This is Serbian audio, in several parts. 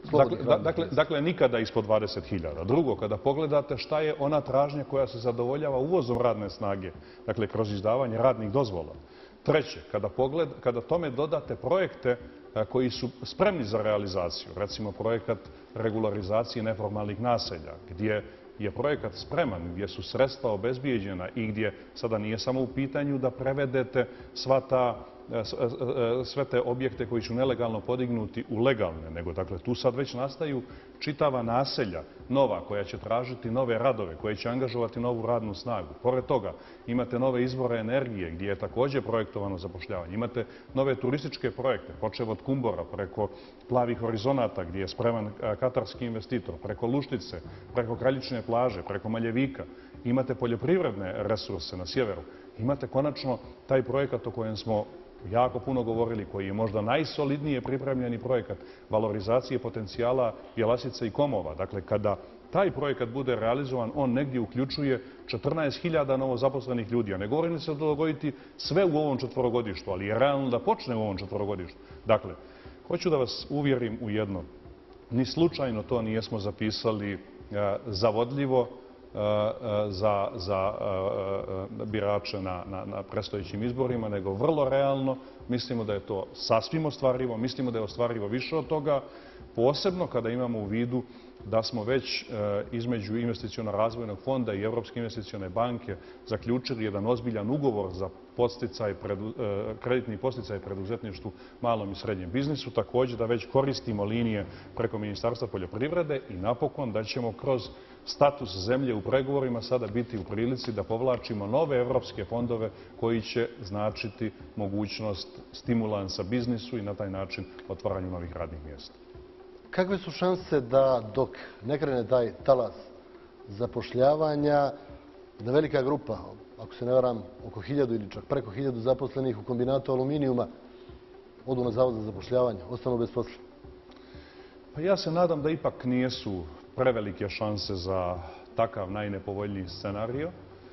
Dakle, nikada ispod 20.000. Drugo, kada pogledate šta je ona tražnja koja se zadovoljava uvozom radne snage, dakle kroz izdavanje radnih dozvola. Treće, kada tome dodate projekte koji su spremni za realizaciju, recimo projekat regularizacije neformalnih naselja, gdje je projekat spreman, gdje su sredstva obezbijeđena i gdje sada nije samo u pitanju da prevedete sve te objekte koji su nelegalno podignuti u legalne, nego dakle tu sad već nastaju čitava naselja nova koja će tražiti nove radove, koje će angažovati novu radnu snagu. Pored toga imate nove izvore energije gdje je također projektovano zapošljavanje. Imate nove turističke projekte, počev od Kumbora, preko Plavih horizonata gdje je spreman katarski investitor, preko Luštice, preko Kraljične plaže, preko Maljevika. Imate poljoprivredne resurse na sjeveru. Imate konačno taj projekat o kojem smo jako puno govorili, koji je možda najsolidnije pripremljeni projekat valorizacije potencijala Bjelasice i Komova. Dakle, kada taj projekat bude realizovan, on negdje uključuje 14.000 novozaposlenih ljudi. A ne govorim da se to dogoditi sve u ovom četvorogodištu, ali je realno da počne u ovom četvorogodištu. Dakle, hoću da vas uvjerim u jedno. Ni slučajno to nijesmo zapisali zavodljivo za birače na predstojećim izborima, nego vrlo realno. Mislimo da je to sasvim ostvarivo, mislimo da je ostvarivo više od toga, posebno kada imamo u vidu da smo već između Investiciono-razvojnog fonda i Europske investicione banke zaključili jedan ozbiljan ugovor za kreditni podsticaj preduzetništvu, malom i srednjem biznisu. Također da već koristimo linije preko Ministarstva poljoprivrede i napokon da ćemo kroz status zemlje u pregovorima sada biti u prilici da povlačimo nove evropske fondove koji će značiti mogućnost stimulansa biznisu i na taj način otvaranju novih radnih mjesta. Kakve su šanse da dok ne krene taj talas zapošljavanja, da velika grupa, ako se ne varam, oko 1000 ili čak preko 1000 zaposlenih u kombinatu aluminijuma odu na zavod za zapošljavanje, ostanu bez posla? Pa ja se nadam da ipak nijesu prevelike šanse za takav najnepovoljniji scenario.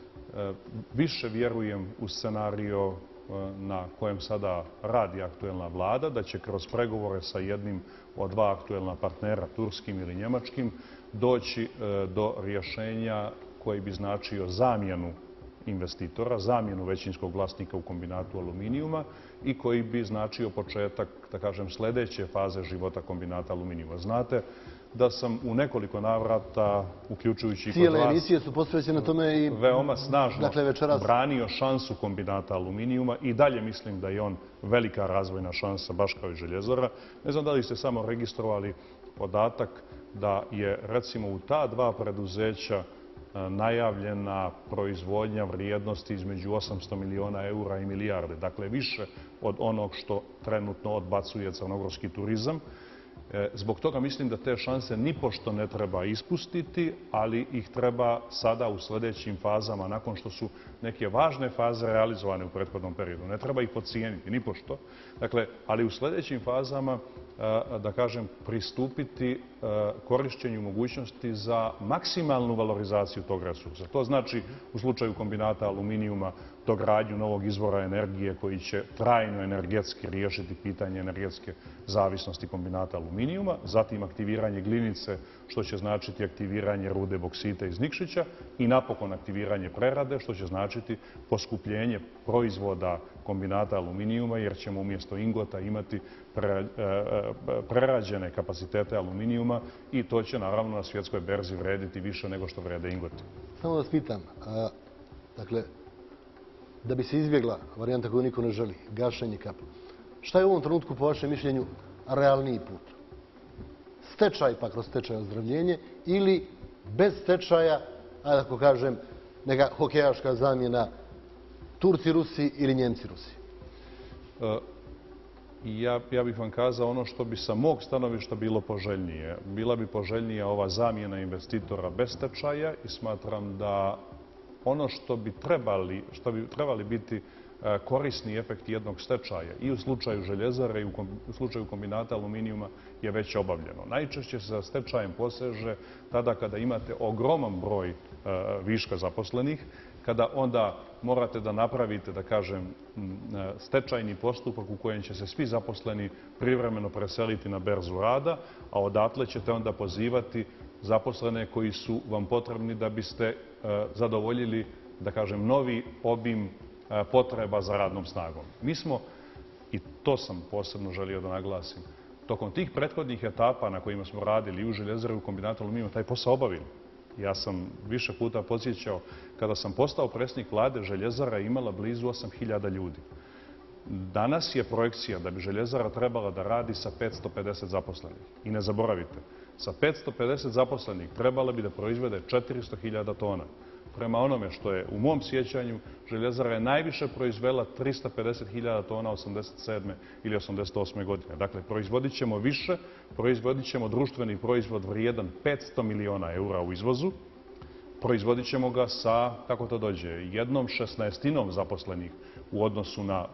Više vjerujem u scenario na kojem sada radi aktuelna vlada, da će kroz pregovore sa jednim od dva aktuelna partnera, turskim ili njemačkim, doći do rješenja koji bi značio zamjenu investitora, zamjenu većinskog vlasnika u kombinatu aluminijuma i koji bi značio početak, da kažem, sljedeće faze života kombinata aluminijuma. Znate da sam u nekoliko navrata, uključujući i kod vas, cijele emisije su posvećene tome i veoma snažno branio šansu kombinata aluminijuma i dalje mislim da je on velika razvojna šansa, baš kao i željezara. Ne znam da li ste samo registrovali podatak da je recimo u ta dva preduzeća najavljena proizvodnja vrijednosti između 800 miliona eura i milijarde. Dakle, više od onog što trenutno odbacuje crnogorski turizam. Zbog toga mislim da te šanse nipošto ne treba ispustiti, ali ih treba sada u sljedećim fazama, nakon što su neke važne faze realizovane u prethodnom periodu. Ne treba ih podcijeniti, nipošto. Dakle, ali u sljedećim fazama, da kažem, pristupiti korišćenju mogućnosti za maksimalnu valorizaciju tog resursa. To znači u slučaju kombinata aluminijuma dogradnju novog izvora energije koji će trajno energetski riješiti pitanje energetske zavisnosti kombinata aluminijuma, zatim aktiviranje glinice, što će značiti aktiviranje rude boksita iz Nikšića i napokon aktiviranje prerade, što će značiti poskupljenje proizvoda kombinata aluminijuma, jer ćemo umjesto ingota imati prerađene kapacitete aluminijuma i to će naravno na svjetskoj berzi vrediti više nego što vrede ingoti. Samo da vas pitam, dakle, da bi se izbjegla varijanta koju niko ne želi, gašenje KAP, šta je u ovom trenutku po vašem mišljenju realniji put? Stečaj pa kroz stečaj ozdravljenje ili bez stečaja, ajde ako kažem, neka hokejaška zamjena Turci-Rusi ili Njemci-Rusi? Ja bih vam kazao ono što bi sa mog stanovišta bilo poželjnije. Bila bi poželjnija ova zamjena investitora bez stečaja i smatram da ono što bi trebali biti korisni efekti jednog stečaja i u slučaju željezare i u slučaju kombinata aluminijuma je već obavljeno. Najčešće se za stečajem poseže tada kada imate ogroman broj viška zaposlenih, kada onda morate da napravite, da kažem, stečajni postupak u kojem će se svi zaposleni privremeno preseliti na berzu rada, a odatle ćete onda pozivati zaposlene koji su vam potrebni da biste zadovoljili, da kažem, novi obim potreba za radnom snagom. Mi smo, i to sam posebno želio da naglasim, tokom tih prethodnih etapa na kojima smo radili i u Željezari i u kombinatu Aluminijuma taj posao obavili. Ja sam više puta podsjećao, kada sam postao predsjednik vlade, Željezara je imala blizu 8.000 ljudi. Danas je projekcija da bi Željezara trebala da radi sa 550 zaposlenih. I ne zaboravite, sa 550 zaposlenih trebala bi da proizvede 400.000 tona. Prema onome što je u mom sjećanju, Željezara je najviše proizvela 350.000 tona 87. ili 88. godine. Dakle, proizvodit ćemo više, proizvodit ćemo društveni proizvod vrijedan 500 miliona eura u izvozu, proizvodit ćemo ga sa, kako to dođe, 1/16 zaposlenih u odnosu na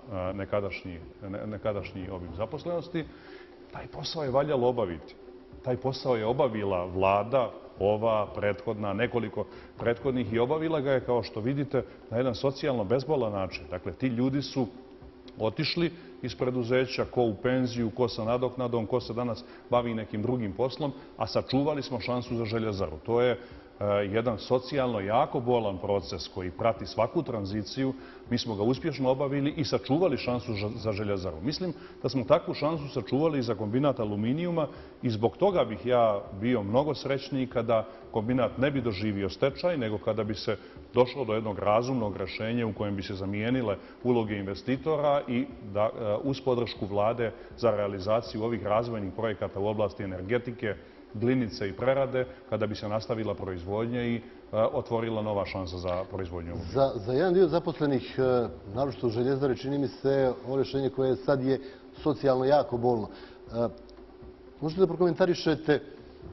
nekadašnji obim zaposlenosti. Taj posao je valjalo obaviti. Taj posao je obavila vlada, ova, prethodna, nekoliko prethodnih, i obavila ga je, kao što vidite, na jedan socijalno bezbolan način. Dakle, ti ljudi su otišli iz preduzeća, ko u penziju, ko sa nadoknadom, ko se danas bavi nekim drugim poslom, a sačuvali smo šansu za Željezaru. To je jedan socijalno jako bolan proces koji prati svaku tranziciju. Mi smo ga uspješno obavili i sačuvali šansu za Željezaru. Mislim da smo takvu šansu sačuvali i za kombinat Aluminijuma i zbog toga bih ja bio mnogo srećniji kada kombinat ne bi doživio stečaj, nego kada bi se došlo do jednog razumnog rješenja u kojem bi se zamijenile uloge investitora i da uz podršku vlade za realizaciju ovih razvojnih projekata u oblasti energetike, glinice i prerade, kada bi se nastavila proizvodnja i otvorila nova šansa za proizvodnju. Za jedan dio zaposlenih, naročito u Željezari, čini mi se ovo rješenje koje sad je socijalno jako bolno. Možete da prokomentarišete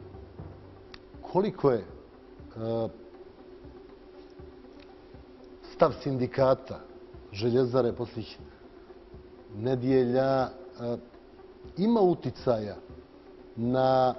koliko je stav sindikata Željezare posljednjih nedjelja ima uticaja na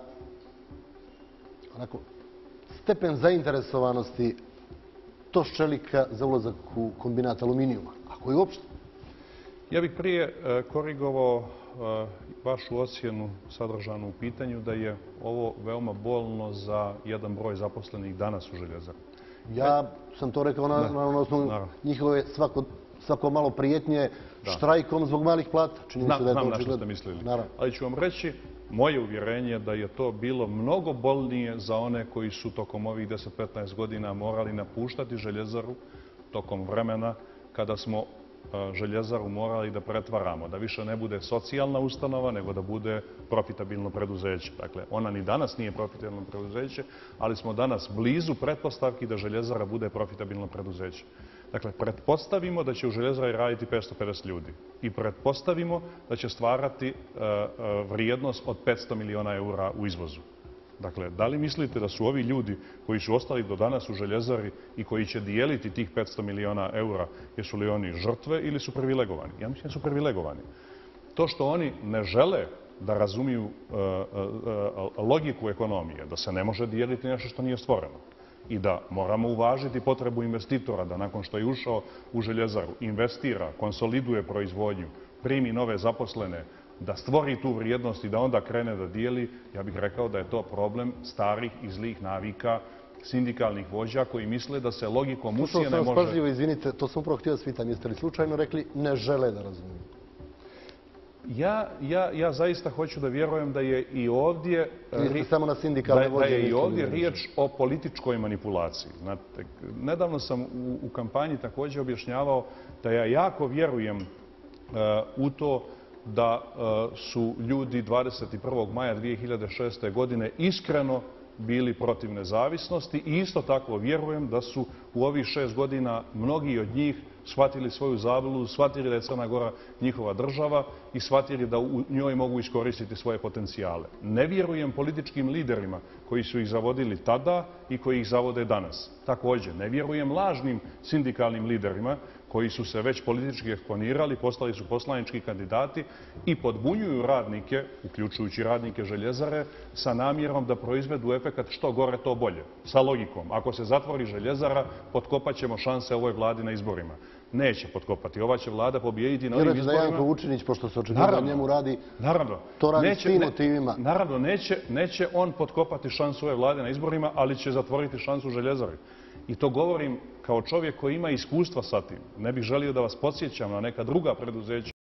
stepen zainteresovanosti TOS čelika za ulazak u kombinat Aluminijuma, ako je uopšte? Ja bih prije korigovao vašu ocjenu sadržanu u pitanju da je ovo veoma bolno za jedan broj zaposlenih danas u Željezari. Ja sam to rekao na osnovu njihove svako malo prijetnje štrajkom zbog malih plata. Znam na što ste mislili. Ali ću vam reći, moje uvjerenje je da je to bilo mnogo bolnije za one koji su tokom ovih 10-15 godina morali napuštati Željezaru tokom vremena kada smo Željezaru morali da pretvaramo, da više ne bude socijalna ustanova, nego da bude profitabilno preduzeće. Dakle, ona ni danas nije profitabilno preduzeće, ali smo danas blizu pretpostavki da Željezara bude profitabilno preduzeće. Dakle, pretpostavimo da će u Željezari raditi 550 ljudi i pretpostavimo da će stvarati vrijednost od 500 miliona eura u izvozu. Dakle, da li mislite da su ovi ljudi koji su ostali do danas u Željezari i koji će dijeliti tih 500 miliona eura, jesu li oni žrtve ili su privilegovani? Ja mislim da su privilegovani. To što oni ne žele da razumiju logiku ekonomije, da se ne može dijeliti nešto što nije stvoreno i da moramo uvažiti potrebu investitora da nakon što je ušao u Željezaru investira, konsoliduje proizvodnju, primi nove zaposlene, da stvori tu vrijednost i da onda krene da dijeli, ja bih rekao da je to problem starih i zlih navika sindikalnih vođa koji misle da se logikom ucije ne može... Pažljivo, izvinite, to sam upravo htio da svitam. Jeste li slučajno rekli ne žele da razumiju? Ja zaista hoću da vjerujem da je i ovdje... samo na sindikalne vođe. Da je i ovdje riječ o političkoj manipulaciji. Znate, nedavno sam u kampanji također objašnjavao da ja jako vjerujem u to da su ljudi 21. maja 2006. godine iskreno bili protiv nezavisnosti i isto tako vjerujem da su u ovih 6 godina mnogi od njih shvatili svoju zabludu, shvatili da je Crna Gora njihova država i shvatili da u njoj mogu iskoristiti svoje potencijale. Ne vjerujem političkim liderima koji su ih zavodili tada i koji ih zavode danas. Također, ne vjerujem lažnim sindikalnim liderima koji su se već politički eksponirali, postali su poslanički kandidati i podbunjuju radnike, uključujući radnike Željezare, sa namjerom da proizvedu efekat što gore to bolje. Sa logikom, ako se zatvori Željezara, potkopat ćemo šanse ovoj vladi na izborima. Neće potkopati. Ova će vlada pobijediti na ovim Vjerujete da izborima. Janko Vučinić, pošto se očekuje da njemu radi, to radi s tim motivima? Naravno, neće on potkopati šansu ove vlade na izborima, ali će zatvoriti šansu Željezari. I to govorim kao čovjek koji ima iskustva sa tim. Ne bih želio da vas podsjećam na neka druga preduzeća